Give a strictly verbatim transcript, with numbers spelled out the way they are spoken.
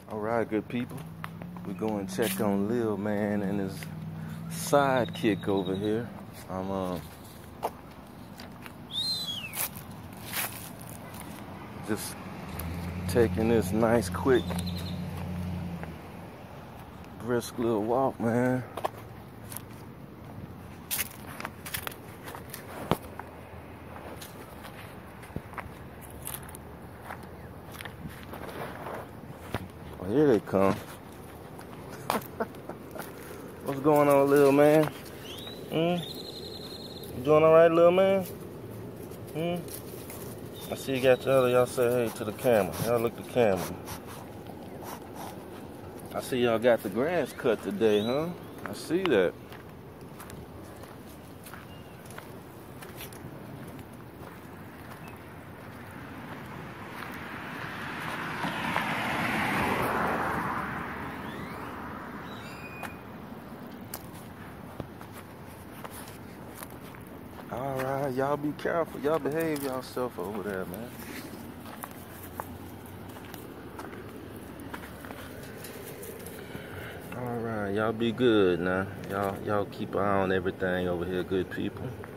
Alright, good people. We're going to check on Lil Man and his sidekick over here. I'm uh, just taking this nice, quick, brisk little walk, man. Oh, here they come. What's going on, Lil Man? Hmm? You doing alright, Lil Man? Hmm? I see you got the other, y'all say hey to the camera. Y'all look at the camera. I see y'all got the grass cut today, huh? I see that. Alright, y'all be careful. Y'all behave yourself over there, man. Alright, y'all be good now. Y'all y'all keep an eye on everything over here, good people.